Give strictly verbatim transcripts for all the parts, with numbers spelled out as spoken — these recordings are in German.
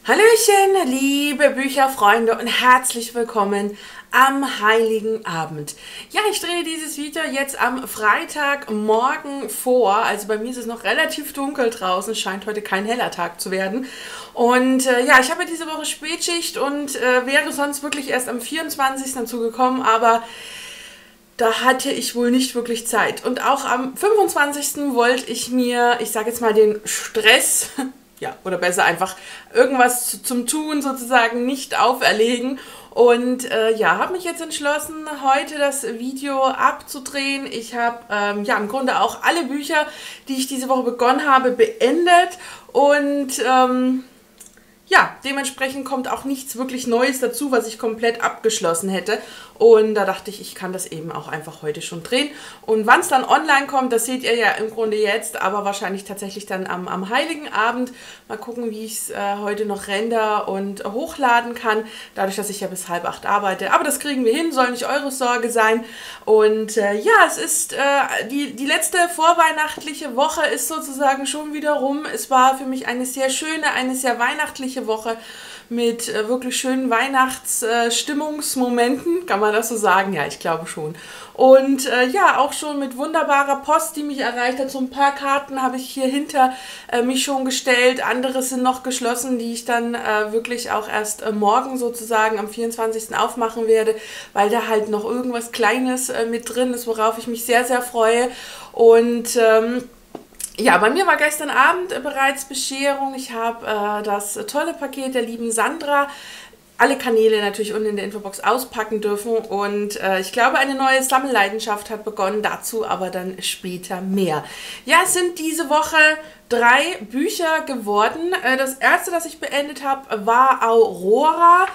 Hallöchen, liebe Bücherfreunde und herzlich willkommen am Heiligen Abend. Ja, ich drehe dieses Video jetzt am Freitagmorgen vor. Also bei mir ist es noch relativ dunkel draußen. Es scheint heute kein heller Tag zu werden. Und äh, ja, ich habe diese Woche Spätschicht und äh, wäre sonst wirklich erst am vierundzwanzigsten dazu gekommen, aber da hatte ich wohl nicht wirklich Zeit. Und auch am fünfundzwanzigsten wollte ich mir, ich sage jetzt mal, den Stress... ja, oder besser einfach irgendwas zu, zum Tun sozusagen nicht auferlegen. Und äh, ja, habe mich jetzt entschlossen, heute das Video abzudrehen. Ich habe ähm, ja im Grunde auch alle Bücher, die ich diese Woche begonnen habe, beendet. Und ähm, ja, dementsprechend kommt auch nichts wirklich Neues dazu, was ich komplett abgeschlossen hätte. Und da dachte ich, ich kann das eben auch einfach heute schon drehen. Und wann es dann online kommt, das seht ihr ja im Grunde jetzt, aber wahrscheinlich tatsächlich dann am, am Heiligen Abend. Mal gucken, wie ich es äh, heute noch render und äh, hochladen kann, dadurch, dass ich ja bis halb acht arbeite. Aber das kriegen wir hin, soll nicht eure Sorge sein. Und äh, ja, es ist äh, die, die letzte vorweihnachtliche Woche ist sozusagen schon wieder rum. Es war für mich eine sehr schöne, eine sehr weihnachtliche Woche mit äh, wirklich schönen Weihnachtsstimmungsmomenten, äh, kann man das so sagen? Ja, ich glaube schon. Und äh, ja, auch schon mit wunderbarer Post, die mich erreicht hat. So ein paar Karten habe ich hier hinter äh, mich schon gestellt. Andere sind noch geschlossen, die ich dann äh, wirklich auch erst äh, morgen sozusagen am vierundzwanzigsten aufmachen werde, weil da halt noch irgendwas Kleines äh, mit drin ist, worauf ich mich sehr, sehr freue. Und ähm, ja, bei mir war gestern Abend äh, bereits Bescherung. Ich habe äh, das tolle Paket der lieben Sandra, alle Kanäle natürlich unten in der Infobox auspacken dürfen. Und äh, ich glaube, eine neue Sammelleidenschaft hat begonnen, dazu aber dann später mehr. Ja, es sind diese Woche drei Bücher geworden. Äh, das erste, das ich beendet habe, war Aurora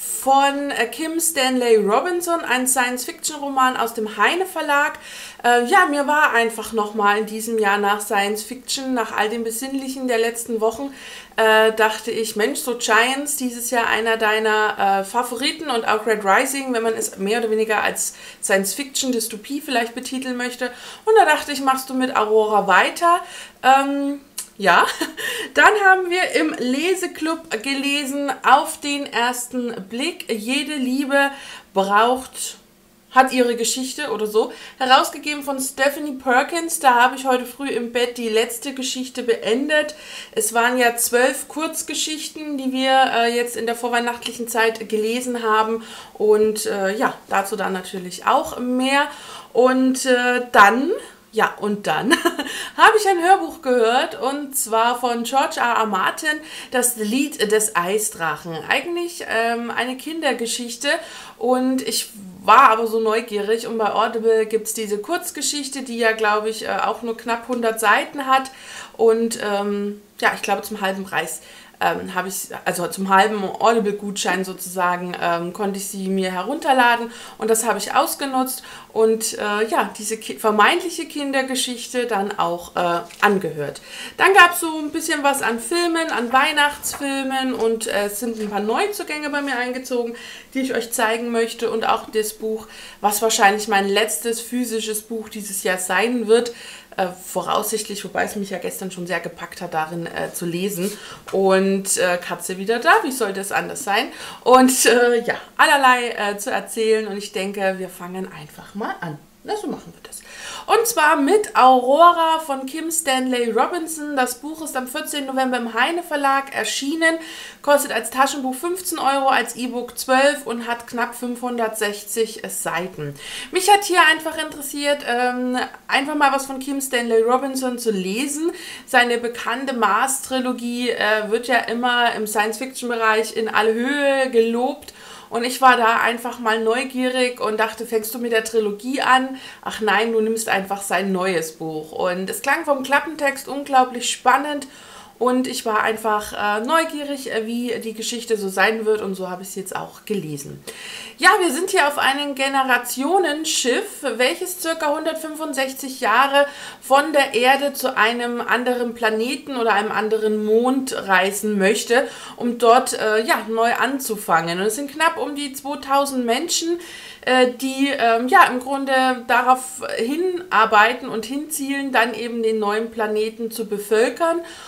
von äh, Kim Stanley Robinson, ein Science-Fiction-Roman aus dem Heine Verlag. Äh, ja, mir war einfach nochmal in diesem Jahr nach Science-Fiction, nach all dem Besinnlichen der letzten Wochen, äh, dachte ich, Mensch, so Giants, dieses Jahr einer deiner äh, Favoriten und auch Red Rising, wenn man es mehr oder weniger als Science-Fiction-Dystopie vielleicht betiteln möchte. Und da dachte ich, machst du mit Aurora weiter. Ähm, Ja, dann haben wir im Leseclub gelesen, Auf den ersten Blick, jede Liebe braucht, hat ihre Geschichte oder so, herausgegeben von Stephanie Perkins. Da habe ich heute früh im Bett die letzte Geschichte beendet. Es waren ja zwölf Kurzgeschichten, die wir äh, jetzt in der vorweihnachtlichen Zeit gelesen haben und äh, ja, dazu dann natürlich auch mehr. Und äh, dann... Ja, und dann habe ich ein Hörbuch gehört, und zwar von George R. R. Martin, das Lied des Eisdrachen. Eigentlich ähm, eine Kindergeschichte, und ich war aber so neugierig, und bei Audible gibt es diese Kurzgeschichte, die ja, glaube ich, äh, auch nur knapp hundert Seiten hat, und ähm, ja, ich glaube zum halben Preis. Ähm, habe ich, also zum halben Audible-Gutschein sozusagen, ähm, konnte ich sie mir herunterladen, und das habe ich ausgenutzt und äh, ja, diese ki vermeintliche Kindergeschichte dann auch äh, angehört. Dann gab es so ein bisschen was an Filmen, an Weihnachtsfilmen, und äh, es sind ein paar Neuzugänge bei mir eingezogen, die ich euch zeigen möchte, und auch das Buch, was wahrscheinlich mein letztes physisches Buch dieses Jahr sein wird, Äh, voraussichtlich, wobei es mich ja gestern schon sehr gepackt hat, darin äh, zu lesen. Und äh, Katze wieder da, wie soll das anders sein? Und äh, ja, allerlei äh, zu erzählen, und ich denke, wir fangen einfach mal an. Na, so machen wir das. Und zwar mit Aurora von Kim Stanley Robinson. Das Buch ist am vierzehnten November im Heine Verlag erschienen, kostet als Taschenbuch fünfzehn Euro, als E-Book zwölf und hat knapp fünfhundertsechzig Seiten. Mich hat hier einfach interessiert, ähm, einfach mal was von Kim Stanley Robinson zu lesen. Seine bekannte Mars-Trilogie äh, wird ja immer im Science-Fiction-Bereich in alle Höhe gelobt. Und ich war da einfach mal neugierig und dachte, fängst du mit der Trilogie an? Ach nein, du nimmst einfach sein neues Buch. Und es klang vom Klappentext unglaublich spannend, und ich war einfach äh, neugierig, äh, wie die Geschichte so sein wird, und so habe ich es jetzt auch gelesen. Ja, wir sind hier auf einem Generationenschiff, welches ca. hundertfünfundsechzig Jahre von der Erde zu einem anderen Planeten oder einem anderen Mond reisen möchte, um dort äh, ja, neu anzufangen. Und es sind knapp um die zweitausend Menschen, äh, die ähm, ja, im Grunde darauf hinarbeiten und hinzielen, dann eben den neuen Planeten zu bevölkern. Und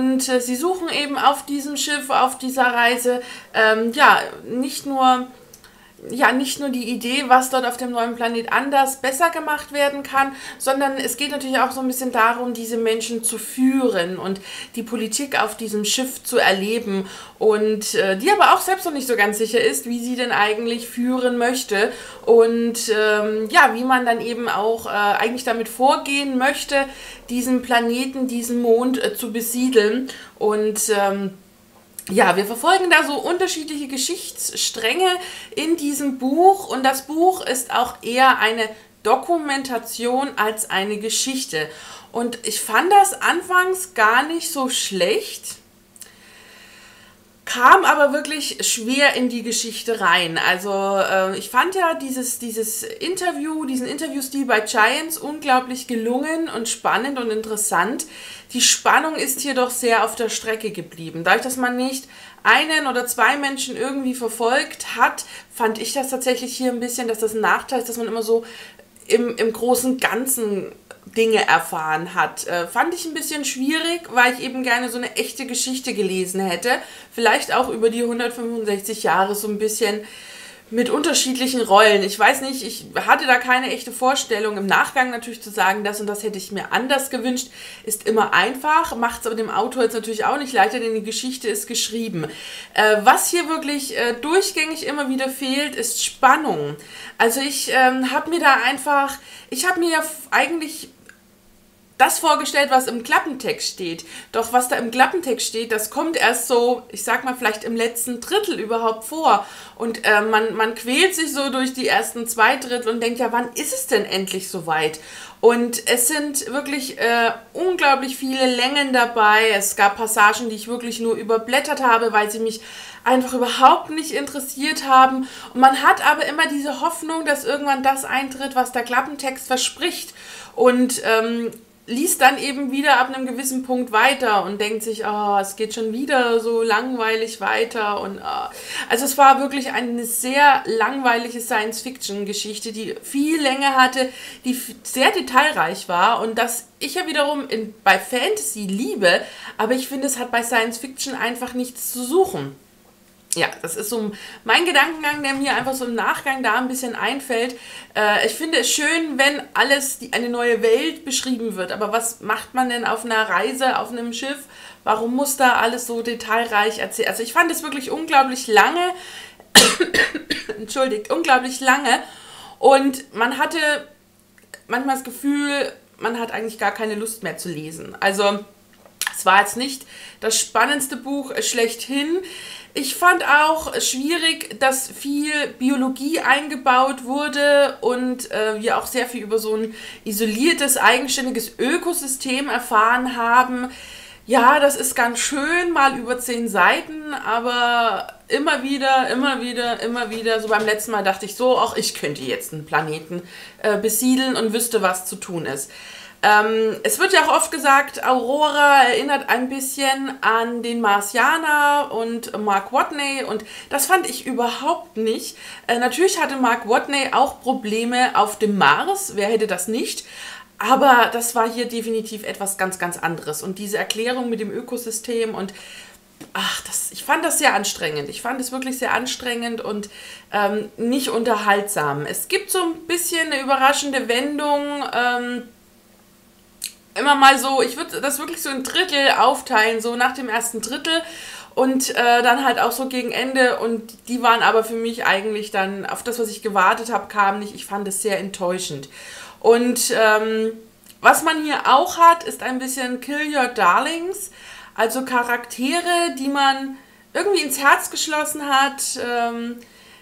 und äh, sie suchen eben auf diesem Schiff, auf dieser Reise, ähm, ja, nicht nur... ja, nicht nur die Idee, was dort auf dem neuen Planet anders, besser gemacht werden kann, sondern es geht natürlich auch so ein bisschen darum, diese Menschen zu führen und die Politik auf diesem Schiff zu erleben und äh, die aber auch selbst noch nicht so ganz sicher ist, wie sie denn eigentlich führen möchte und ähm, ja, wie man dann eben auch äh, eigentlich damit vorgehen möchte, diesen Planeten, diesen Mond äh, zu besiedeln und ähm, ja, wir verfolgen da so unterschiedliche Geschichtsstränge in diesem Buch und das Buch ist auch eher eine Dokumentation als eine Geschichte. Und ich fand das anfangs gar nicht so schlecht, kam aber wirklich schwer in die Geschichte rein. Also äh, ich fand ja dieses, dieses Interview, diesen Interviewstil bei Giants unglaublich gelungen und spannend und interessant. Die Spannung ist hier doch sehr auf der Strecke geblieben. Dadurch, dass man nicht einen oder zwei Menschen irgendwie verfolgt hat, fand ich das tatsächlich hier ein bisschen, dass das ein Nachteil ist, dass man immer so im, im großen Ganzen Dinge erfahren hat. Äh, fand ich ein bisschen schwierig, weil ich eben gerne so eine echte Geschichte gelesen hätte. Vielleicht auch über die hundertfünfundsechzig Jahre so ein bisschen mit unterschiedlichen Rollen. Ich weiß nicht, ich hatte da keine echte Vorstellung. Im Nachgang natürlich zu sagen, das und das hätte ich mir anders gewünscht, ist immer einfach, macht es aber dem Autor jetzt natürlich auch nicht leichter, denn die Geschichte ist geschrieben. Äh, was hier wirklich äh, durchgängig immer wieder fehlt, ist Spannung. Also ich ähm, habe mir da einfach, ich habe mir ja eigentlich das vorgestellt, was im Klappentext steht. Doch was da im Klappentext steht, das kommt erst so, ich sag mal, vielleicht im letzten Drittel überhaupt vor. Und äh, man, man quält sich so durch die ersten zwei Drittel und denkt, ja, wann ist es denn endlich soweit? Und es sind wirklich äh, unglaublich viele Längen dabei. Es gab Passagen, die ich wirklich nur überblättert habe, weil sie mich einfach überhaupt nicht interessiert haben. Und man hat aber immer diese Hoffnung, dass irgendwann das eintritt, was der Klappentext verspricht. Und ähm, liest dann eben wieder ab einem gewissen Punkt weiter und denkt sich, oh, es geht schon wieder so langweilig weiter. Und oh. Also es war wirklich eine sehr langweilige Science-Fiction-Geschichte, die viel Länge hatte, die sehr detailreich war und das ich ja wiederum in, bei Fantasy liebe, aber ich finde, es hat bei Science-Fiction einfach nichts zu suchen. Ja, das ist so mein Gedankengang, der mir einfach so im Nachgang da ein bisschen einfällt. Äh, ich finde es schön, wenn alles, die, eine neue Welt beschrieben wird. Aber was macht man denn auf einer Reise, auf einem Schiff? Warum muss da alles so detailreich erzählt? Also ich fand es wirklich unglaublich lange. Entschuldigt, unglaublich lange. Und man hatte manchmal das Gefühl, man hat eigentlich gar keine Lust mehr zu lesen. Also es war jetzt nicht das spannendste Buch schlechthin. Ich fand auch schwierig, dass viel Biologie eingebaut wurde und äh, wir auch sehr viel über so ein isoliertes, eigenständiges Ökosystem erfahren haben. Ja, das ist ganz schön, mal über zehn Seiten, aber immer wieder, immer wieder, immer wieder, so beim letzten Mal dachte ich so, ach, ich könnte jetzt einen Planeten äh, besiedeln und wüsste, was zu tun ist. Ähm, es wird ja auch oft gesagt, Aurora erinnert ein bisschen an den Marsianer und Mark Watney und das fand ich überhaupt nicht. Äh, natürlich hatte Mark Watney auch Probleme auf dem Mars, wer hätte das nicht? Aber das war hier definitiv etwas ganz, ganz anderes und diese Erklärung mit dem Ökosystem und ach, das, ich fand das sehr anstrengend. Ich fand es wirklich sehr anstrengend und ähm, nicht unterhaltsam. Es gibt so ein bisschen eine überraschende Wendung, ähm, immer mal so, ich würde das wirklich so in Drittel aufteilen, so nach dem ersten Drittel und äh, dann halt auch so gegen Ende und die waren aber für mich eigentlich dann, auf das, was ich gewartet habe, kam nicht. Ich fand es sehr enttäuschend. Und ähm, was man hier auch hat, ist ein bisschen Kill Your Darlings, also Charaktere, die man irgendwie ins Herz geschlossen hat, ähm,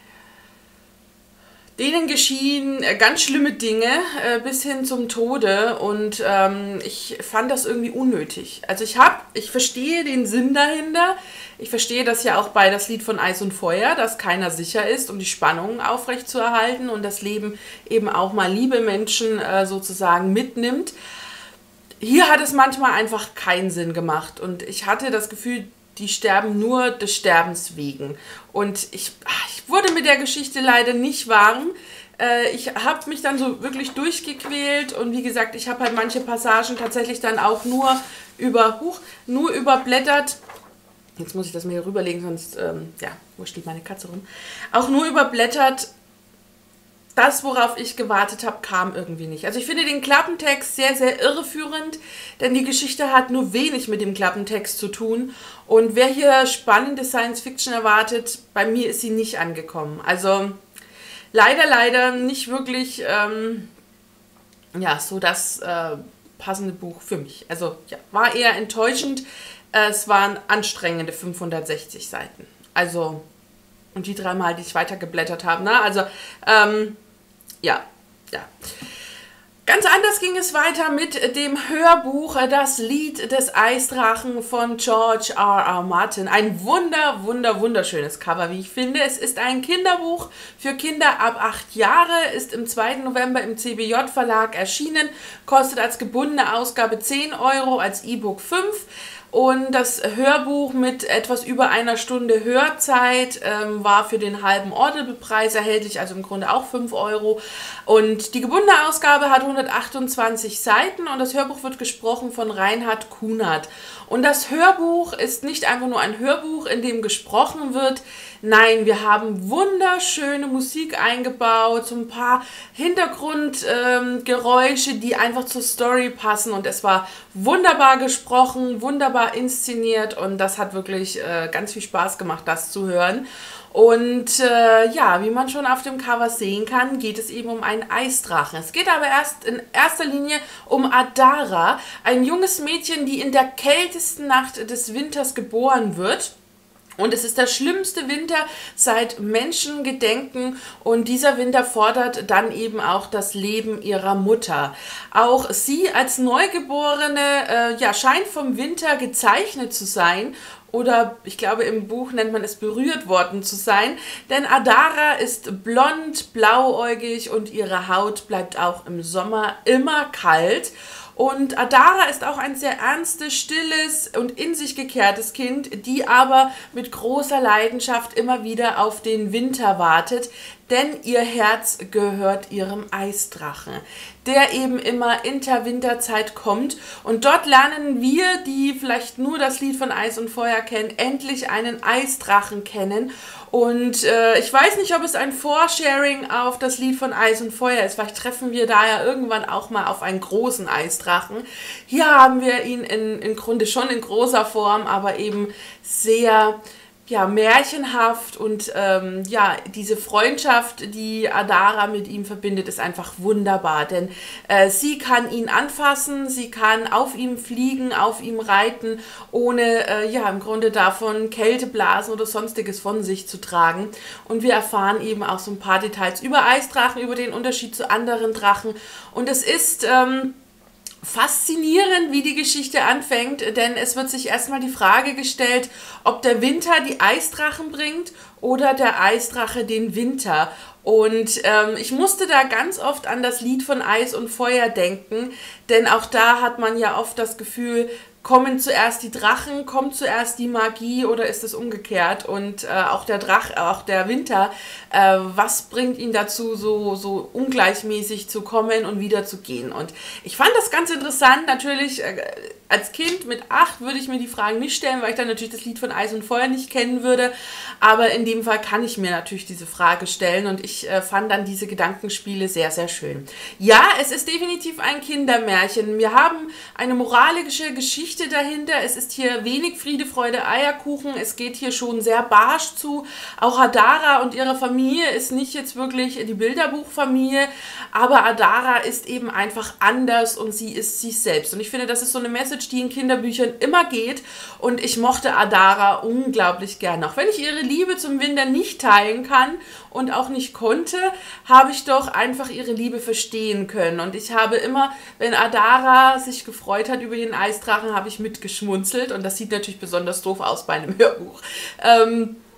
denen geschehen ganz schlimme Dinge äh, bis hin zum Tode und ähm, ich fand das irgendwie unnötig. Also ich habe, ich verstehe den Sinn dahinter. Ich verstehe das ja auch bei das Lied von Eis und Feuer, dass keiner sicher ist, um die Spannung aufrechtzuerhalten und das Leben eben auch mal liebe Menschen äh, sozusagen mitnimmt. Hier hat es manchmal einfach keinen Sinn gemacht und ich hatte das Gefühl, die sterben nur des Sterbens wegen. Und ich, ich wurde mit der Geschichte leider nicht warm. Äh, ich habe mich dann so wirklich durchgequält und wie gesagt, ich habe halt manche Passagen tatsächlich dann auch nur über, huch, nur überblättert. Jetzt muss ich das mir hier rüberlegen, sonst, ähm, ja, wo steht meine Katze rum? Auch nur überblättert. Das, worauf ich gewartet habe, kam irgendwie nicht. Also ich finde den Klappentext sehr, sehr irreführend, denn die Geschichte hat nur wenig mit dem Klappentext zu tun. Und wer hier spannende Science-Fiction erwartet, bei mir ist sie nicht angekommen. Also leider, leider nicht wirklich, ähm, ja, so das äh, passende Buch für mich. Also ja, war eher enttäuschend. Es waren anstrengende fünfhundertsechzig Seiten. Also, und die dreimal, die ich weitergeblättert habe, ne? Also, ähm, ja, ja. Ganz anders ging es weiter mit dem Hörbuch Das Lied des Eisdrachen von George R R. Martin. Ein wunder, wunder, wunderschönes Cover, wie ich finde. Es ist ein Kinderbuch für Kinder ab acht Jahre, ist im zweiten November im C B J-Verlag erschienen, kostet als gebundene Ausgabe zehn Euro, als E-Book fünf. Und das Hörbuch mit etwas über einer Stunde Hörzeit ähm, war für den halben Audible-Preis erhältlich, also im Grunde auch fünf Euro. Und die gebundene Ausgabe hat hundertachtundzwanzig Seiten und das Hörbuch wird gesprochen von Reinhard Kunert. Und das Hörbuch ist nicht einfach nur ein Hörbuch, in dem gesprochen wird. Nein, wir haben wunderschöne Musik eingebaut, so ein paar Hintergrundgeräusche, ähm, die einfach zur Story passen. Und es war wunderbar gesprochen, wunderbar inszeniert und das hat wirklich äh, ganz viel Spaß gemacht, das zu hören. Und äh, ja, wie man schon auf dem Cover sehen kann, geht es eben um einen Eisdrachen. Es geht aber erst in erster Linie um Adara, ein junges Mädchen, die in der kältesten Nacht des Winters geboren wird. Und es ist der schlimmste Winter seit Menschengedenken und dieser Winter fordert dann eben auch das Leben ihrer Mutter. Auch sie als Neugeborene äh, ja, scheint vom Winter gezeichnet zu sein. Oder ich glaube, im Buch nennt man es berührt worden zu sein. Denn Adara ist blond, blauäugig und ihre Haut bleibt auch im Sommer immer kalt. Und Adara ist auch ein sehr ernstes, stilles und in sich gekehrtes Kind, die aber mit großer Leidenschaft immer wieder auf den Winter wartet, denn ihr Herz gehört ihrem Eisdrachen, der eben immer in der Winterzeit kommt. Und dort lernen wir, die vielleicht nur das Lied von Eis und Feuer kennen, endlich einen Eisdrachen kennen. Und äh, ich weiß nicht, ob es ein Foresharing auf das Lied von Eis und Feuer ist. Vielleicht treffen wir da ja irgendwann auch mal auf einen großen Eisdrachen. Hier haben wir ihn in, im Grunde schon in großer Form, aber eben sehr ja, märchenhaft und ähm, ja, diese Freundschaft, die Adara mit ihm verbindet, ist einfach wunderbar, denn äh, sie kann ihn anfassen, sie kann auf ihm fliegen, auf ihm reiten, ohne äh, ja, im Grunde davon Kälteblasen oder sonstiges von sich zu tragen und wir erfahren eben auch so ein paar Details über Eisdrachen, über den Unterschied zu anderen Drachen und es ist ähm, faszinierend, wie die Geschichte anfängt, denn es wird sich erstmal die Frage gestellt, ob der Winter die Eisdrachen bringt oder der Eisdrache den Winter. Und ähm, ich musste da ganz oft an das Lied von Eis und Feuer denken, denn auch da hat man ja oft das Gefühl, kommen zuerst die Drachen, kommt zuerst die Magie oder ist es umgekehrt? Und äh, auch der Drach, auch der Winter, äh, was bringt ihn dazu, so, so ungleichmäßig zu kommen und wieder zu gehen? Und ich fand das ganz interessant. Natürlich, äh, als Kind mit acht würde ich mir die Fragen nicht stellen, weil ich dann natürlich das Lied von Eis und Feuer nicht kennen würde. Aber in dem Fall kann ich mir natürlich diese Frage stellen und ich äh, fand dann diese Gedankenspiele sehr, sehr schön. Ja, es ist definitiv ein Kindermärchen. Wir haben eine moralische Geschichte dahinter. Es ist hier wenig Friede, Freude, Eierkuchen. Es geht hier schon sehr barsch zu. Auch Adara und ihre Familie ist nicht jetzt wirklich die Bilderbuchfamilie, aber Adara ist eben einfach anders und sie ist sich selbst. Und ich finde, das ist so eine Message, die in Kinderbüchern immer geht und ich mochte Adara unglaublich gern. Auch wenn ich ihre Liebe zum Winter nicht teilen kann und auch nicht konnte, habe ich doch einfach ihre Liebe verstehen können. Und ich habe immer, wenn Adara sich gefreut hat über den Eisdrachen, habe ich mitgeschmunzelt und das sieht natürlich besonders doof aus bei einem Hörbuch. Ähm,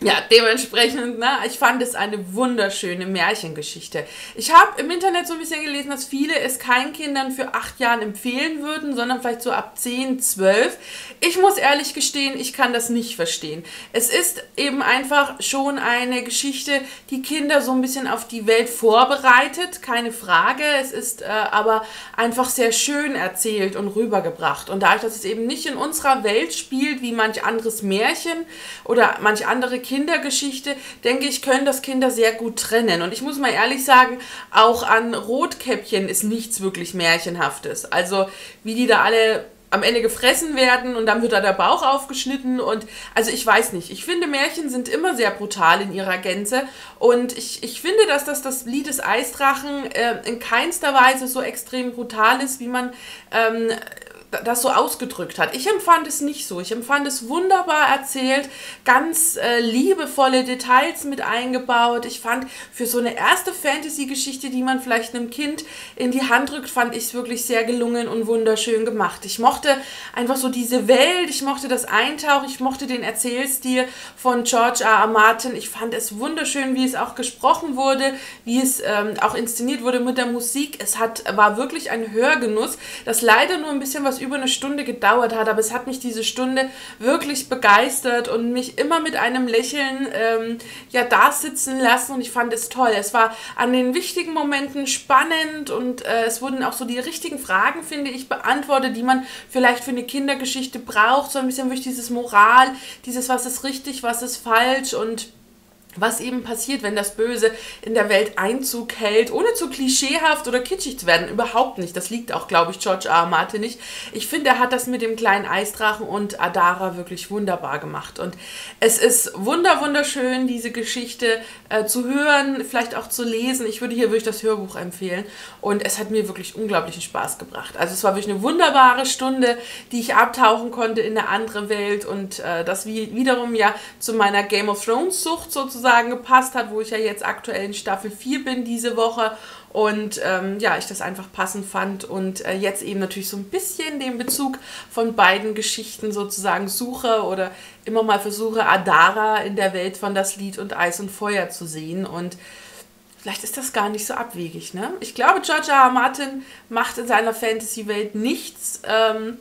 Ja, dementsprechend, ne, ich fand es eine wunderschöne Märchengeschichte. Ich habe im Internet so ein bisschen gelesen, dass viele es keinen Kindern für acht Jahren empfehlen würden, sondern vielleicht so ab zehn, zwölf. Ich muss ehrlich gestehen, ich kann das nicht verstehen. Es ist eben einfach schon eine Geschichte, die Kinder so ein bisschen auf die Welt vorbereitet, keine Frage. Es ist äh, aber einfach sehr schön erzählt und rübergebracht. Und dadurch, dass es eben nicht in unserer Welt spielt, wie manch anderes Märchen oder manch andere Kinder, Kindergeschichte, denke ich, können das Kinder sehr gut trennen. Und ich muss mal ehrlich sagen, auch an Rotkäppchen ist nichts wirklich Märchenhaftes. Also wie die da alle am Ende gefressen werden und dann wird da der Bauch aufgeschnitten und also ich weiß nicht. Ich finde, Märchen sind immer sehr brutal in ihrer Gänze und ich, ich finde, dass das, das Lied des Eisdrachen äh, in keinster Weise so extrem brutal ist, wie man ähm, das so ausgedrückt hat. Ich empfand es nicht so. Ich empfand es wunderbar erzählt, ganz äh, liebevolle Details mit eingebaut. Ich fand, für so eine erste Fantasy-Geschichte, die man vielleicht einem Kind in die Hand drückt, fand ich es wirklich sehr gelungen und wunderschön gemacht. Ich mochte einfach so diese Welt, ich mochte das Eintauchen, ich mochte den Erzählstil von George R. R. Martin. Ich fand es wunderschön, wie es auch gesprochen wurde, wie es ähm, auch inszeniert wurde mit der Musik. Es hat, war wirklich ein Hörgenuss, das leider nur ein bisschen was über eine Stunde gedauert hat, aber es hat mich diese Stunde wirklich begeistert und mich immer mit einem Lächeln ähm, ja da sitzen lassen und ich fand es toll. Es war an den wichtigen Momenten spannend und äh, es wurden auch so die richtigen Fragen, finde ich, beantwortet, die man vielleicht für eine Kindergeschichte braucht, so ein bisschen durch dieses Moral, dieses was ist richtig, was ist falsch und was eben passiert, wenn das Böse in der Welt Einzug hält, ohne zu klischeehaft oder kitschig zu werden. Überhaupt nicht. Das liegt auch, glaube ich, George R. R. Martin nicht. Ich finde, er hat das mit dem kleinen Eisdrachen und Adara wirklich wunderbar gemacht. Und es ist wunder wunderschön, diese Geschichte äh, zu hören, vielleicht auch zu lesen. Ich würde hier wirklich das Hörbuch empfehlen. Und es hat mir wirklich unglaublichen Spaß gebracht. Also es war wirklich eine wunderbare Stunde, die ich abtauchen konnte in eine andere Welt. Und äh, das wie, wiederum ja zu meiner Game of Thrones Sucht sozusagen gepasst hat, wo ich ja jetzt aktuell in Staffel vier bin diese Woche und ähm, ja, ich das einfach passend fand und äh, jetzt eben natürlich so ein bisschen den Bezug von beiden Geschichten sozusagen suche oder immer mal versuche, Adara in der Welt von Das Lied und Eis und Feuer zu sehen und vielleicht ist das gar nicht so abwegig, ne? Ich glaube, George R. R. Martin macht in seiner Fantasy-Welt nichts, ähm,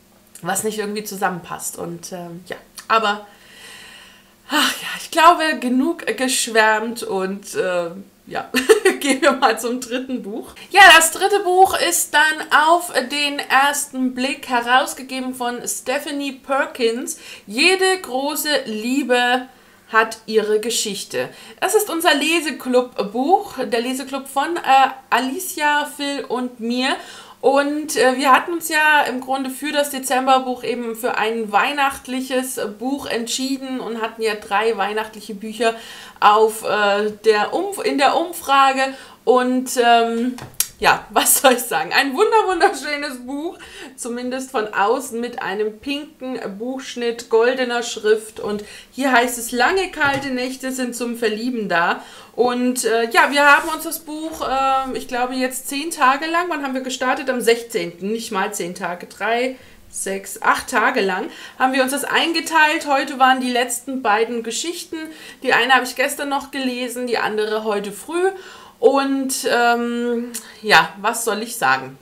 was nicht irgendwie zusammenpasst und ähm, ja, aber ach ja, ich glaube, genug geschwärmt und äh, ja, gehen wir mal zum dritten Buch. Ja, das dritte Buch ist dann auf den ersten Blick herausgegeben von Stephanie Perkins. Jede große Liebe hat ihre Geschichte. Das ist unser Leseclub-Buch, der Leseclub von äh, Alicia, Phil und mir. Und äh, wir hatten uns ja im Grunde für das Dezemberbuch eben für ein weihnachtliches Buch entschieden und hatten ja drei weihnachtliche Bücher auf, äh, der Umf in der Umfrage. Und ähm, ja, was soll ich sagen? Ein wunder wunderschönes Buch, zumindest von außen mit einem pinken Buchschnitt, goldener Schrift. Und hier heißt es, lange kalte Nächte sind zum Verlieben da. Und äh, ja, wir haben uns das Buch, äh, ich glaube jetzt zehn Tage lang, wann haben wir gestartet? Am sechzehnten Nicht mal zehn Tage, drei, sechs, acht Tage lang haben wir uns das eingeteilt. Heute waren die letzten beiden Geschichten. Die eine habe ich gestern noch gelesen, die andere heute früh. Und ähm, ja, was soll ich sagen?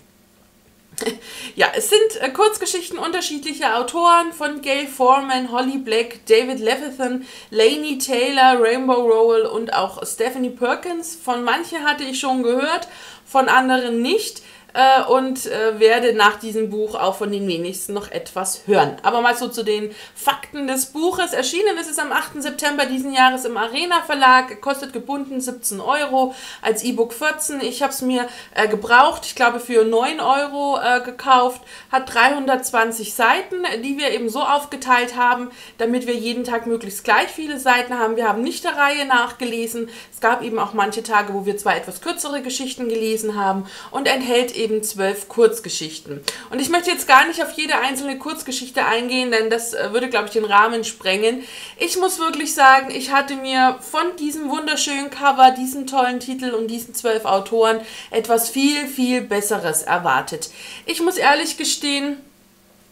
Ja, es sind äh, Kurzgeschichten unterschiedlicher Autoren von Gayle Forman, Holly Black, David Levithan, Laini Taylor, Rainbow Rowell und auch Stephanie Perkins. Von manchen hatte ich schon gehört, von anderen nicht. Äh, und äh, werde nach diesem Buch auch von den wenigsten noch etwas hören. Aber mal so zu den Fakten des Buches. Erschienen ist es am achten September diesen Jahres im Arena Verlag, kostet gebunden siebzehn Euro, als E-Book vierzehn. Ich habe es mir äh, gebraucht, ich glaube für neun Euro äh, gekauft, hat dreihundertzwanzig Seiten, die wir eben so aufgeteilt haben, damit wir jeden Tag möglichst gleich viele Seiten haben. Wir haben nicht der Reihe nachgelesen. Es gab eben auch manche Tage, wo wir zwei etwas kürzere Geschichten gelesen haben und enthält eben zwölf Kurzgeschichten. Und ich möchte jetzt gar nicht auf jede einzelne Kurzgeschichte eingehen, denn das äh, würde, glaube ich, den Rahmen sprengen. Ich muss wirklich sagen, ich hatte mir von diesem wunderschönen Cover, diesen tollen Titel und diesen zwölf Autoren etwas viel, viel Besseres erwartet. Ich muss ehrlich gestehen,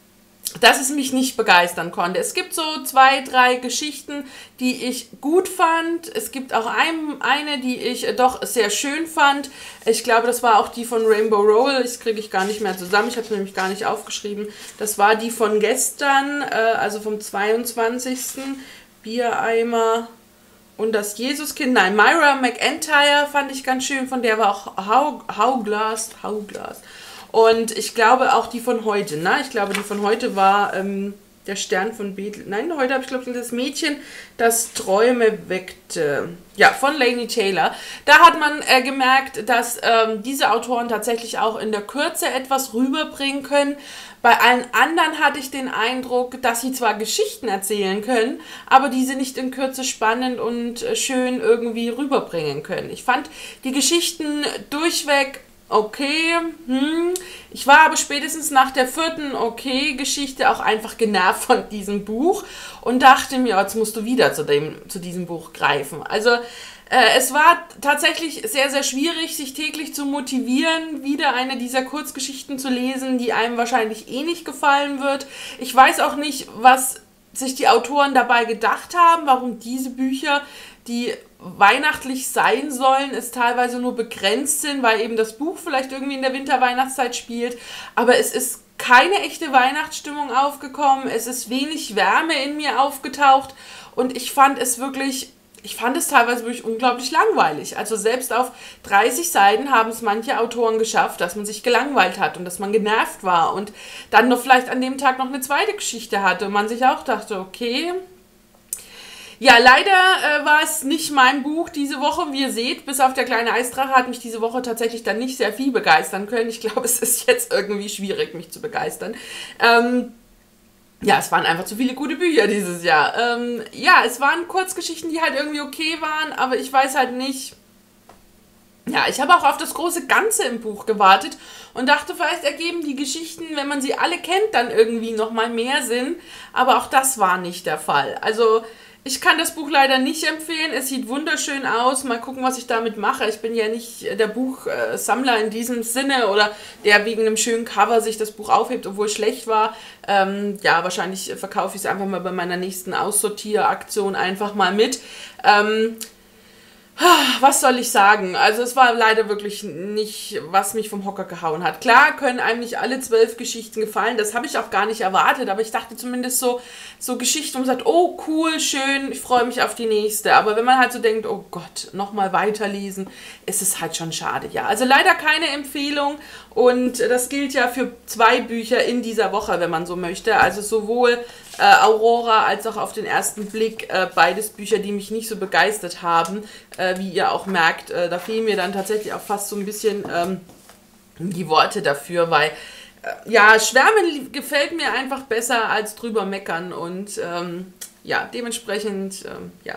dass es mich nicht begeistern konnte. Es gibt so zwei, drei Geschichten, die ich gut fand. Es gibt auch ein, eine, die ich doch sehr schön fand. Ich glaube, das war auch die von Rainbow Rowell. Das kriege ich gar nicht mehr zusammen. Ich habe es nämlich gar nicht aufgeschrieben. Das war die von gestern, äh, also vom zweiundzwanzigsten Biereimer und das Jesuskind. Nein, Myra McEntire fand ich ganz schön. Von der war auch Houglass. Houglass. Und ich glaube auch die von heute, ne? Ich glaube, die von heute war ähm, der Stern von Bethel. Nein, heute habe ich, glaube ich, das Mädchen, das Träume weckte. Ja, von Laini Taylor. Da hat man äh, gemerkt, dass ähm, diese Autoren tatsächlich auch in der Kürze etwas rüberbringen können. Bei allen anderen hatte ich den Eindruck, dass sie zwar Geschichten erzählen können, aber diese nicht in Kürze spannend und äh, schön irgendwie rüberbringen können. Ich fand die Geschichten durchweg okay, hm. Ich war aber spätestens nach der vierten Okay-Geschichte auch einfach genervt von diesem Buch und dachte mir, jetzt musst du wieder zu, dem, zu diesem Buch greifen. Also äh, es war tatsächlich sehr, sehr schwierig, sich täglich zu motivieren, wieder eine dieser Kurzgeschichten zu lesen, die einem wahrscheinlich eh nicht gefallen wird. Ich weiß auch nicht, was sich die Autoren dabei gedacht haben, warum diese Bücher, die weihnachtlich sein sollen, es teilweise nur begrenzt sind, weil eben das Buch vielleicht irgendwie in der Winter-Weihnachtszeit spielt. Aber es ist keine echte Weihnachtsstimmung aufgekommen, es ist wenig Wärme in mir aufgetaucht und ich fand es wirklich, ich fand es teilweise wirklich unglaublich langweilig. Also selbst auf dreißig Seiten haben es manche Autoren geschafft, dass man sich gelangweilt hat und dass man genervt war und dann noch vielleicht an dem Tag noch eine zweite Geschichte hatte und man sich auch dachte, okay. Ja, leider äh, war es nicht mein Buch diese Woche. Wie ihr seht, bis auf der kleine Eisdrache hat mich diese Woche tatsächlich dann nicht sehr viel begeistern können. Ich glaube, es ist jetzt irgendwie schwierig, mich zu begeistern. Ähm, ja, es waren einfach zu viele gute Bücher dieses Jahr. Ähm, ja, es waren Kurzgeschichten, die halt irgendwie okay waren, aber ich weiß halt nicht. Ja, ich habe auch auf das große Ganze im Buch gewartet und dachte, vielleicht ergeben die Geschichten, wenn man sie alle kennt, dann irgendwie nochmal mehr Sinn. Aber auch das war nicht der Fall. Also ich kann das Buch leider nicht empfehlen. Es sieht wunderschön aus. Mal gucken, was ich damit mache. Ich bin ja nicht der Buchsammler in diesem Sinne oder der wegen einem schönen Cover sich das Buch aufhebt, obwohl es schlecht war. Ähm, ja, wahrscheinlich verkaufe ich es einfach mal bei meiner nächsten Aussortieraktion einfach mal mit. Ähm, Was soll ich sagen? Also es war leider wirklich nicht, was mich vom Hocker gehauen hat. Klar können einem nicht alle zwölf Geschichten gefallen, das habe ich auch gar nicht erwartet, aber ich dachte zumindest so, so Geschichten, wo man sagt, oh cool, schön, ich freue mich auf die nächste. Aber wenn man halt so denkt, oh Gott, nochmal weiterlesen, ist es halt schon schade. Ja, also leider keine Empfehlung und das gilt ja für zwei Bücher in dieser Woche, wenn man so möchte. Also sowohl äh, Aurora als auch auf den ersten Blick äh, beides Bücher, die mich nicht so begeistert haben, äh, wie ihr auch merkt, äh, da fehlen mir dann tatsächlich auch fast so ein bisschen ähm, die Worte dafür, weil äh, ja, Schwärmen gefällt mir einfach besser als drüber meckern und ähm, ja, dementsprechend, ähm, ja.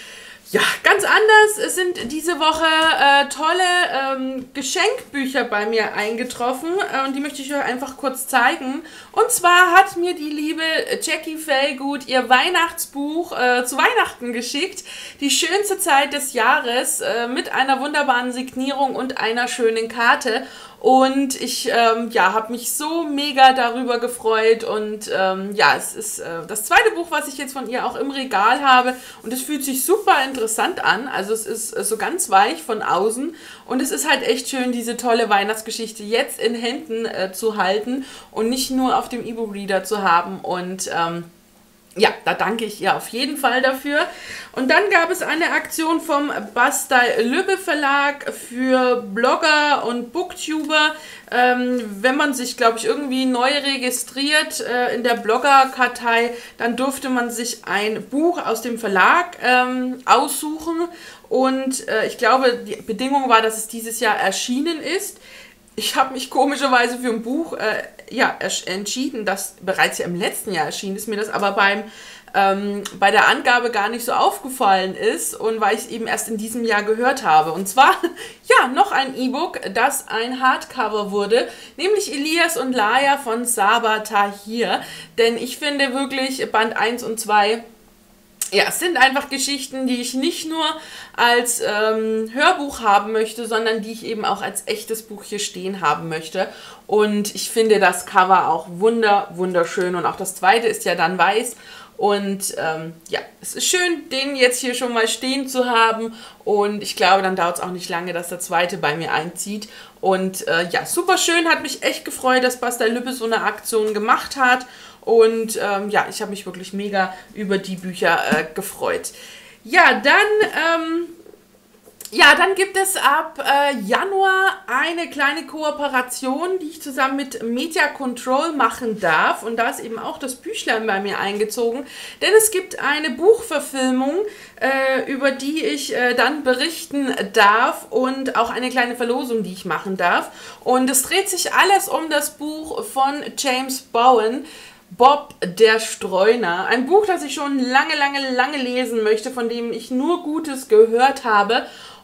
Ja, ganz anders. Es sind diese Woche äh, tolle ähm, Geschenkbücher bei mir eingetroffen äh, und die möchte ich euch einfach kurz zeigen. Und zwar hat mir die liebe Jackie Fellgood ihr Weihnachtsbuch äh, zu Weihnachten geschickt. Die schönste Zeit des Jahres äh, mit einer wunderbaren Signierung und einer schönen Karte. Und ich ähm, ja, habe mich so mega darüber gefreut und ähm, ja, es ist äh, das zweite Buch, was ich jetzt von ihr auch im Regal habe und es fühlt sich super interessant an, also es ist äh, so ganz weich von außen und es ist halt echt schön, diese tolle Weihnachtsgeschichte jetzt in Händen äh, zu halten und nicht nur auf dem E-Book-Reader zu haben und ähm, ja, da danke ich ihr auf jeden Fall dafür. Und dann gab es eine Aktion vom Bastei-Lübbe Verlag für Blogger und Booktuber. Ähm, wenn man sich, glaube ich, irgendwie neu registriert äh, in der Blogger-Kartei, dann durfte man sich ein Buch aus dem Verlag ähm, aussuchen. Und äh, ich glaube, die Bedingung war, dass es dieses Jahr erschienen ist. Ich habe mich komischerweise für ein Buch äh, ja, entschieden, das bereits ja im letzten Jahr erschienen ist, mir das aber beim, ähm, bei der Angabe gar nicht so aufgefallen ist und weil ich es eben erst in diesem Jahr gehört habe. Und zwar, ja, noch ein E-Book, das ein Hardcover wurde, nämlich Elias und Laia von Sabaa Tahir. Denn ich finde wirklich Band eins und zwei Ja, es sind einfach Geschichten, die ich nicht nur als ähm, Hörbuch haben möchte, sondern die ich eben auch als echtes Buch hier stehen haben möchte. Und ich finde das Cover auch wunder, wunderschön. Und auch das zweite ist ja dann weiß. Und ähm, ja, es ist schön, den jetzt hier schon mal stehen zu haben. Und ich glaube, dann dauert es auch nicht lange, dass der zweite bei mir einzieht. Und äh, ja, super schön, hat mich echt gefreut, dass Basta Lübbe so eine Aktion gemacht hat. Und ähm, ja, ich habe mich wirklich mega über die Bücher äh, gefreut. Ja, dann, ähm, ja, dann gibt es ab äh, Januar eine kleine Kooperation, die ich zusammen mit Media Control machen darf. Und da ist eben auch das Büchlein bei mir eingezogen. Denn es gibt eine Buchverfilmung, äh, über die ich äh, dann berichten darf und auch eine kleine Verlosung, die ich machen darf. Und es dreht sich alles um das Buch von James Bowen, Bob der Streuner. Ein Buch, das ich schon lange, lange, lange lesen möchte, von dem ich nur Gutes gehört habe.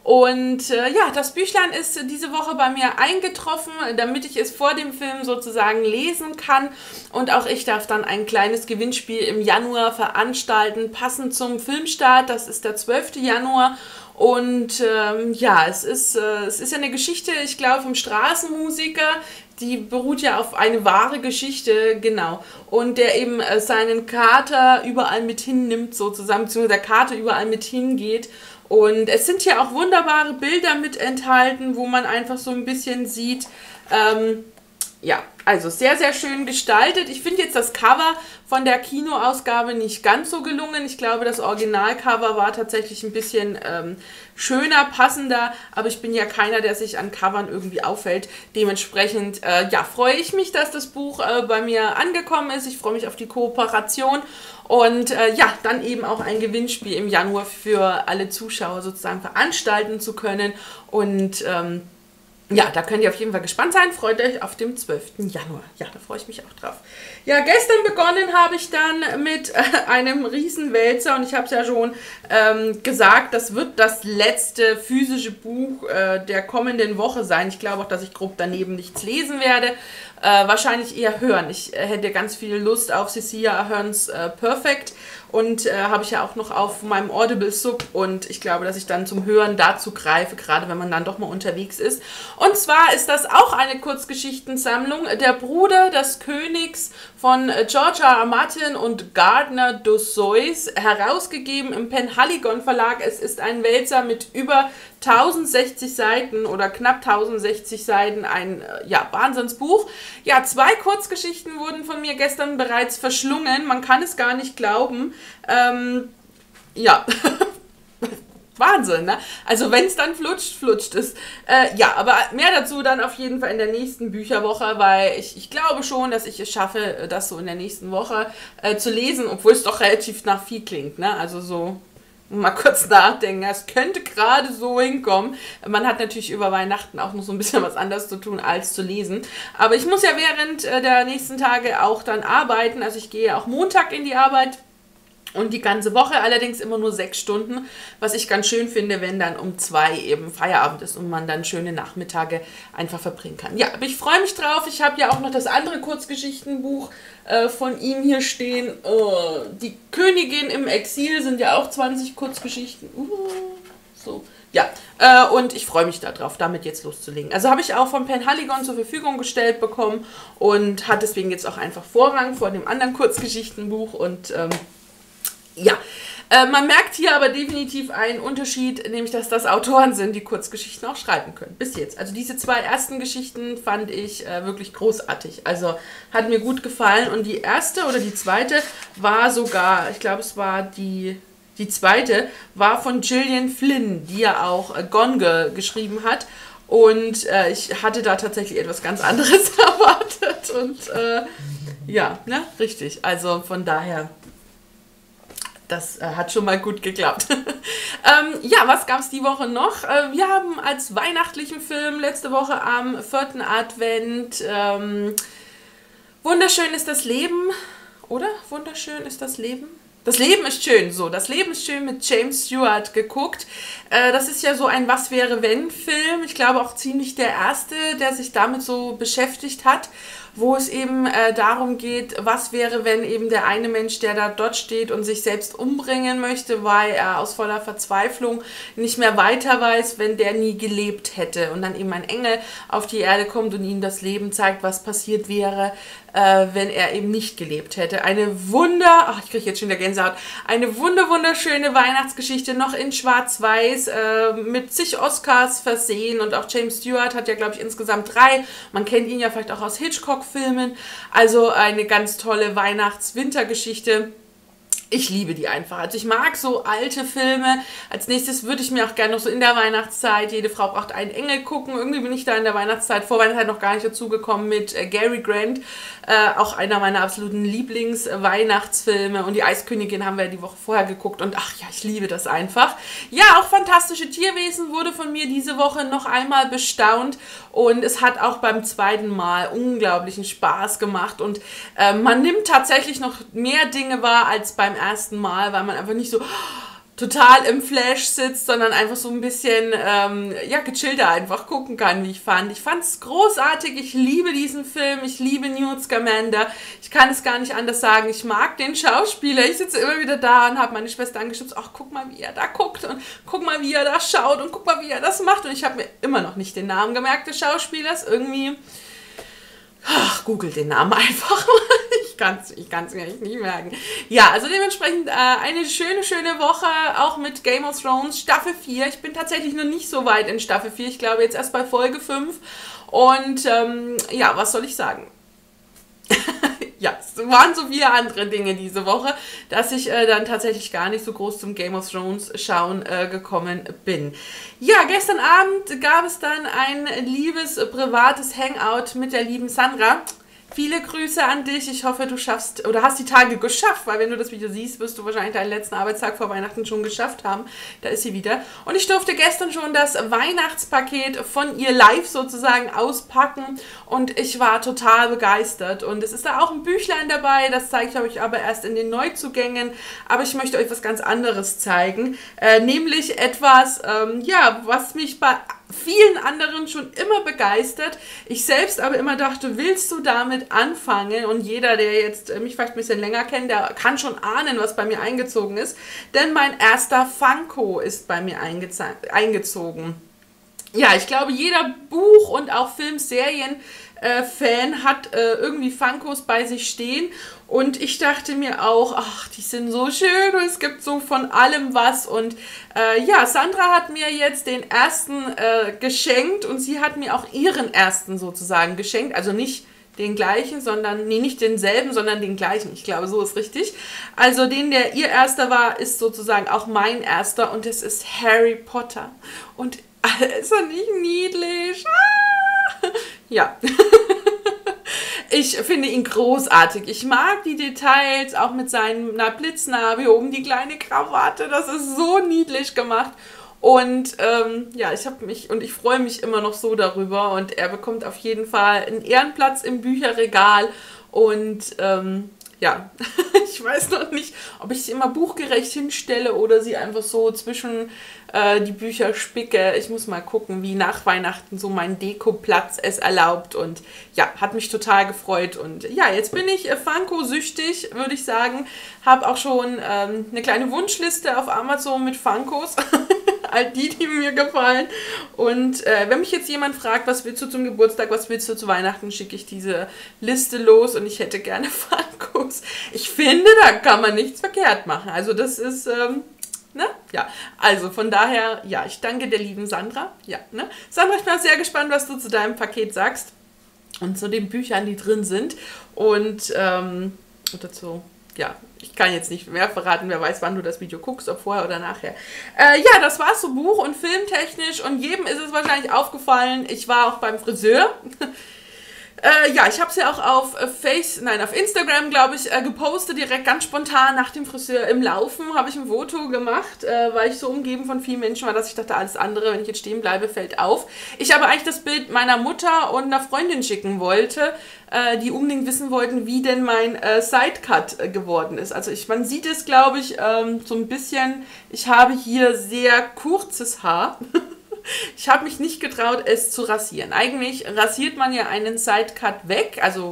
Und äh, ja, das Büchlein ist diese Woche bei mir eingetroffen, damit ich es vor dem Film sozusagen lesen kann. Und auch ich darf dann ein kleines Gewinnspiel im Januar veranstalten, passend zum Filmstart. Das ist der zwölfte Januar. Und ähm, ja, es ist, äh, es ist ja eine Geschichte, ich glaube, vom Straßenmusiker. Die beruht ja auf eine wahre Geschichte, genau. Und der eben äh, seinen Kater überall mit hinnimmt, sozusagen, beziehungsweise der Kater überall mit hingeht. Und es sind hier auch wunderbare Bilder mit enthalten, wo man einfach so ein bisschen sieht, ähm, ja, also sehr, sehr schön gestaltet. Ich finde jetzt das Cover von der Kinoausgabe nicht ganz so gelungen. Ich glaube, das Originalcover war tatsächlich ein bisschen ähm, schöner, passender. Aber ich bin ja keiner, der sich an Covern irgendwie auffällt. Dementsprechend, äh, ja, freue ich mich, dass das Buch äh, bei mir angekommen ist. Ich freue mich auf die Kooperation. Und äh, ja, dann eben auch ein Gewinnspiel im Januar für alle Zuschauer sozusagen veranstalten zu können. Und ähm, ja, da könnt ihr auf jeden Fall gespannt sein. Freut euch auf den zwölften Januar. Ja, da freue ich mich auch drauf. Ja, gestern begonnen habe ich dann mit äh, einem Riesenwälzer. Und ich habe es ja schon ähm, gesagt, das wird das letzte physische Buch äh, der kommenden Woche sein. Ich glaube auch, dass ich grob daneben nichts lesen werde. Äh, wahrscheinlich eher hören. Ich äh, hätte ganz viel Lust auf Cecilia Ahern's äh, Perfect. Und äh, habe ich ja auch noch auf meinem Audible-Sub. Und ich glaube, dass ich dann zum Hören dazu greife, gerade wenn man dann doch mal unterwegs ist. Und zwar ist das auch eine Kurzgeschichtensammlung. Der Bruder des Königs von George R. R. Martin und Gardner Dozois, herausgegeben im Penhaligon Verlag. Es ist ein Wälzer mit über tausendsechzig Seiten oder knapp tausendsechzig Seiten, ein ja, Wahnsinnsbuch. Ja, zwei Kurzgeschichten wurden von mir gestern bereits verschlungen. Man kann es gar nicht glauben. Ähm, ja, Wahnsinn, ne? Also wenn es dann flutscht, flutscht es. Äh, ja, aber mehr dazu dann auf jeden Fall in der nächsten Bücherwoche, weil ich, ich glaube schon, dass ich es schaffe, das so in der nächsten Woche äh, zu lesen, obwohl es doch relativ nach viel klingt, ne? Also so mal kurz nachdenken, es könnte gerade so hinkommen. Man hat natürlich über Weihnachten auch noch so ein bisschen was anderes zu tun, als zu lesen. Aber ich muss ja während äh, der nächsten Tage auch dann arbeiten. Also ich gehe auch Montag in die Arbeit und die ganze Woche, allerdings immer nur sechs Stunden, was ich ganz schön finde, wenn dann um zwei eben Feierabend ist und man dann schöne Nachmittage einfach verbringen kann. Ja, aber ich freue mich drauf. Ich habe ja auch noch das andere Kurzgeschichtenbuch äh, von ihm hier stehen. Uh, die Königin im Exil sind ja auch zwanzig Kurzgeschichten. Uh, so. Ja, äh, und ich freue mich darauf, damit jetzt loszulegen. Also habe ich auch von Penhaligon zur Verfügung gestellt bekommen und hat deswegen jetzt auch einfach Vorrang vor dem anderen Kurzgeschichtenbuch und ähm, ja, äh, man merkt hier aber definitiv einen Unterschied, nämlich dass das Autoren sind, die Kurzgeschichten auch schreiben können. Bis jetzt. Also diese zwei ersten Geschichten fand ich äh, wirklich großartig. Also hat mir gut gefallen. Und die erste oder die zweite war sogar, ich glaube es war die, die zweite, war von Gillian Flynn, die ja auch äh, Gone Girl geschrieben hat. Und äh, ich hatte da tatsächlich etwas ganz anderes erwartet. Und äh, ja, ne, richtig. Also von daher... Das äh, hat schon mal gut geklappt. ähm, ja, was gab es die Woche noch? Äh, wir haben als weihnachtlichen Film letzte Woche am vierten Advent ähm, Wunderschön ist das Leben, oder? Wunderschön ist das Leben? Das Leben ist schön, so. Das Leben ist schön mit James Stewart geguckt. Äh, das ist ja so ein Was-wäre-wenn-Film. Ich glaube auch ziemlich der erste, der sich damit so beschäftigt hat. wo es eben äh, darum geht, was wäre, wenn eben der eine Mensch, der da dort steht und sich selbst umbringen möchte, weil er aus voller Verzweiflung nicht mehr weiter weiß, wenn der nie gelebt hätte. Und dann eben ein Engel auf die Erde kommt und ihm das Leben zeigt, was passiert wäre, äh, wenn er eben nicht gelebt hätte. Eine Wunder, ach, ich kriege jetzt schon wieder Gänsehaut, eine wunder, wunderschöne Weihnachtsgeschichte, noch in Schwarz-Weiß, äh, mit zig Oscars versehen, und auch James Stewart hat ja, glaube ich, insgesamt drei. Man kennt ihn ja vielleicht auch aus Hitchcock-Filmen. Also eine ganz tolle Weihnachts-Wintergeschichte. Ich liebe die einfach. Also ich mag so alte Filme. Als nächstes würde ich mir auch gerne noch so in der Weihnachtszeit, Jede Frau braucht einen Engel, gucken. Irgendwie bin ich da in der Weihnachtszeit, vor Weihnachtszeit noch gar nicht dazu gekommen mit äh, Cary Grant. Äh, auch einer meiner absoluten Lieblings-Weihnachtsfilme. Und die Eiskönigin haben wir die Woche vorher geguckt. Und ach ja, ich liebe das einfach. Ja, auch Fantastische Tierwesen wurde von mir diese Woche noch einmal bestaunt. Und es hat auch beim zweiten Mal unglaublichen Spaß gemacht. Und äh, man nimmt tatsächlich noch mehr Dinge wahr als beim ersten Mal, weil man einfach nicht so total im Flash sitzt, sondern einfach so ein bisschen ähm, ja, gechillter einfach gucken kann, wie ich fand. Ich fand es großartig, ich liebe diesen Film, ich liebe Newt Scamander, ich kann es gar nicht anders sagen, ich mag den Schauspieler, ich sitze immer wieder da und habe meine Schwester angeschubst, ach, guck mal, wie er da guckt und guck mal, wie er da schaut und guck mal, wie er das macht, und ich habe mir immer noch nicht den Namen gemerkt des Schauspielers, irgendwie. Ach, google den Namen einfach. Ich kann es ich kann's mir echt nicht merken. Ja, also dementsprechend äh, eine schöne, schöne Woche, auch mit Game of Thrones Staffel vier. Ich bin tatsächlich noch nicht so weit in Staffel vier. Ich glaube jetzt erst bei Folge fünf. Und ähm, ja, was soll ich sagen? Ja, es waren so viele andere Dinge diese Woche, dass ich äh, dann tatsächlich gar nicht so groß zum Game of Thrones schauen äh, gekommen bin. Ja, gestern Abend gab es dann ein liebes, privates Hangout mit der lieben Sandra. Viele Grüße an dich. Ich hoffe, du schaffst oder hast die Tage geschafft, weil wenn du das Video siehst, wirst du wahrscheinlich deinen letzten Arbeitstag vor Weihnachten schon geschafft haben. Da ist sie wieder. Und ich durfte gestern schon das Weihnachtspaket von ihr live sozusagen auspacken und ich war total begeistert. Und es ist da auch ein Büchlein dabei, das zeige ich euch aber erst in den Neuzugängen. Aber ich möchte euch was ganz anderes zeigen, äh, nämlich etwas, ähm, ja, was mich bei vielen anderen schon immer begeistert. Ich selbst aber immer dachte, willst du damit anfangen? Und jeder, der jetzt mich vielleicht ein bisschen länger kennt, der kann schon ahnen, was bei mir eingezogen ist. Denn mein erster Funko ist bei mir eingezogen. Ja, ich glaube, jeder Buch- und auch Filmserien äh, Fan hat äh, irgendwie Funkos bei sich stehen. Und ich dachte mir auch, ach, die sind so schön und es gibt so von allem was. Und äh, ja, Sandra hat mir jetzt den ersten äh, geschenkt und sie hat mir auch ihren ersten sozusagen geschenkt. Also nicht den gleichen, sondern, nee, nicht denselben, sondern den gleichen. Ich glaube, so ist richtig. Also den, der ihr erster war, ist sozusagen auch mein erster und es ist Harry Potter. Und äh, ist er nicht niedlich? Ah! Ja. Ich finde ihn großartig. Ich mag die Details, auch mit seiner Blitznarbe hier oben, die kleine Krawatte. Das ist so niedlich gemacht. Und ähm, ja, ich habe mich und ich freue mich immer noch so darüber. Und er bekommt auf jeden Fall einen Ehrenplatz im Bücherregal. Und ähm, ja, ich weiß noch nicht, ob ich sie immer buchgerecht hinstelle oder sie einfach so zwischen äh, die Bücher spicke. Ich muss mal gucken, wie nach Weihnachten so mein Dekoplatz es erlaubt. Und ja, hat mich total gefreut. Und ja, jetzt bin ich äh, Funko-süchtig, würde ich sagen. Habe auch schon ähm, eine kleine Wunschliste auf Amazon mit Funkos. All die, die mir gefallen. Und äh, wenn mich jetzt jemand fragt, was willst du zum Geburtstag, was willst du zu Weihnachten, schicke ich diese Liste los und ich hätte gerne Funkos. Ich finde, da kann man nichts verkehrt machen. Also das ist, ähm, ne? Ja, also von daher, ja, ich danke der lieben Sandra. Ja, ne? Sandra, ich bin auch sehr gespannt, was du zu deinem Paket sagst und zu den Büchern, die drin sind. Und, ähm, und dazu, ja, ich kann jetzt nicht mehr verraten, wer weiß, wann du das Video guckst, ob vorher oder nachher. Äh, ja, das war's so buch- und filmtechnisch und jedem ist es wahrscheinlich aufgefallen, ich war auch beim Friseur. Äh, ja, ich habe es ja auch auf äh, Face, nein, auf Instagram, glaube ich, äh, gepostet, direkt ganz spontan nach dem Friseur im Laufen habe ich ein Foto gemacht, äh, weil ich so umgeben von vielen Menschen war, dass ich dachte, alles andere, wenn ich jetzt stehen bleibe, fällt auf. Ich aber eigentlich das Bild meiner Mutter und einer Freundin schicken wollte, äh, die unbedingt wissen wollten, wie denn mein äh, Sidecut äh, geworden ist. Also ich, man sieht es, glaube ich, ähm, so ein bisschen, ich habe hier sehr kurzes Haar. Ich habe mich nicht getraut, es zu rasieren. Eigentlich rasiert man ja einen Sidecut weg, also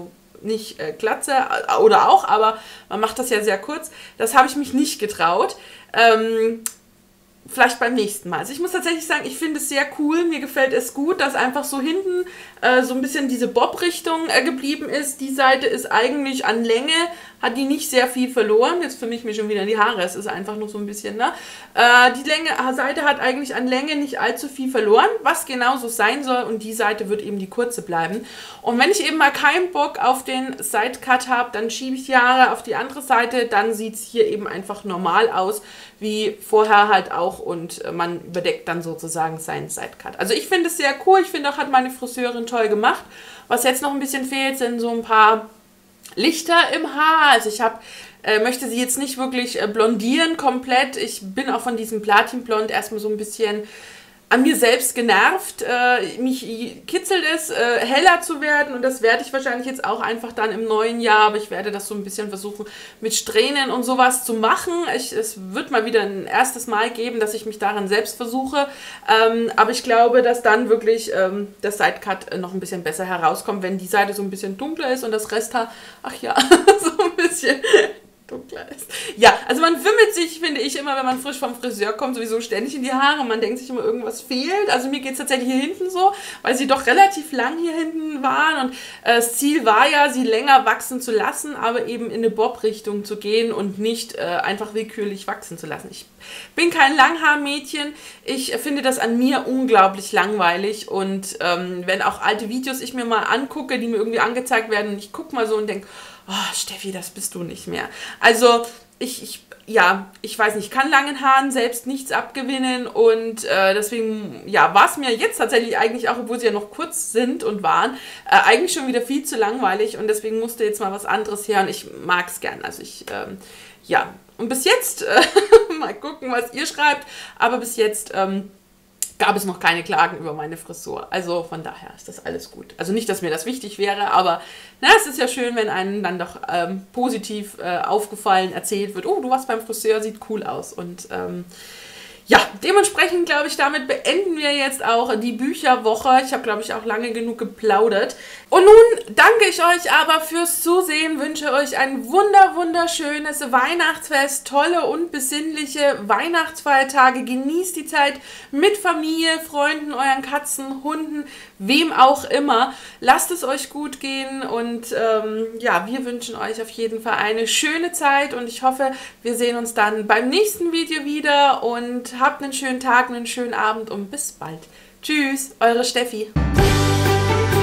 nicht äh, Glatze oder auch, aber man macht das ja sehr kurz. Das habe ich mich nicht getraut. Ähm, Vielleicht beim nächsten Mal. Also ich muss tatsächlich sagen, ich finde es sehr cool. Mir gefällt es gut, dass einfach so hinten äh, so ein bisschen diese Bob-Richtung äh, geblieben ist. Die Seite ist eigentlich an Länge, hat die nicht sehr viel verloren. Jetzt für mich mir schon wieder in die Haare. Es ist einfach nur so ein bisschen, ne? Äh, die Länge, Seite hat eigentlich an Länge nicht allzu viel verloren, was genauso sein soll. Und die Seite wird eben die kurze bleiben. Und wenn ich eben mal keinen Bock auf den Sidecut habe, dann schiebe ich die Haare auf die andere Seite. Dann sieht es hier eben einfach normal aus, wie vorher halt auch. Und man überdeckt dann sozusagen seinen Sidecut. Also ich finde es sehr cool. Ich finde auch, hat meine Friseurin toll gemacht. Was jetzt noch ein bisschen fehlt, sind so ein paar Lichter im Haar. Also ich habe äh, möchte sie jetzt nicht wirklich äh, blondieren komplett. Ich bin auch von diesem Platinblond erstmal so ein bisschen an mir selbst genervt. Äh, mich kitzelt es, äh, heller zu werden, und das werde ich wahrscheinlich jetzt auch einfach dann im neuen Jahr, aber ich werde das so ein bisschen versuchen mit Strähnen und sowas zu machen. Ich, es wird mal wieder ein erstes Mal geben, dass ich mich daran selbst versuche, ähm, aber ich glaube, dass dann wirklich ähm, das Sidecut noch ein bisschen besser herauskommt, wenn die Seite so ein bisschen dunkler ist und das Resthaar, ach ja, so ein bisschen dunkler ist. Ja, also man wimmelt sich, finde ich, immer, wenn man frisch vom Friseur kommt, sowieso ständig in die Haare. Man denkt sich immer, irgendwas fehlt. Also mir geht es tatsächlich hier hinten so, weil sie doch relativ lang hier hinten waren. Und äh, das Ziel war ja, sie länger wachsen zu lassen, aber eben in eine Bob-Richtung zu gehen und nicht äh, einfach willkürlich wachsen zu lassen. Ich bin kein Langhaarmädchen. Ich finde das an mir unglaublich langweilig. Und ähm, wenn auch alte Videos ich mir mal angucke, die mir irgendwie angezeigt werden, und ich gucke mal so und denke, oh, Steffi, das bist du nicht mehr. Also, ich, ich, ja, ich weiß nicht, ich kann langen Haaren selbst nichts abgewinnen, und äh, deswegen, ja, war es mir jetzt tatsächlich eigentlich auch, obwohl sie ja noch kurz sind und waren, äh, eigentlich schon wieder viel zu langweilig, und deswegen musste jetzt mal was anderes her, und ich mag es gern. Also ich, ähm, ja, und bis jetzt, äh, mal gucken, was ihr schreibt, aber bis jetzt, ähm, gab es noch keine Klagen über meine Frisur. Also von daher ist das alles gut. Also nicht, dass mir das wichtig wäre, aber na, es ist ja schön, wenn einem dann doch ähm, positiv äh, aufgefallen erzählt wird, oh, du warst beim Friseur, sieht cool aus. Und ähm, ja, dementsprechend, glaube ich, damit beenden wir jetzt auch die Bücherwoche. Ich habe, glaube ich, auch lange genug geplaudert. Und nun danke ich euch aber fürs Zusehen, wünsche euch ein wunder, wunderschönes Weihnachtsfest, tolle und besinnliche Weihnachtsfeiertage. Genießt die Zeit mit Familie, Freunden, euren Katzen, Hunden, wem auch immer. Lasst es euch gut gehen, und ähm, ja, wir wünschen euch auf jeden Fall eine schöne Zeit, und ich hoffe, wir sehen uns dann beim nächsten Video wieder, und habt einen schönen Tag, einen schönen Abend und bis bald. Tschüss, eure Steffi.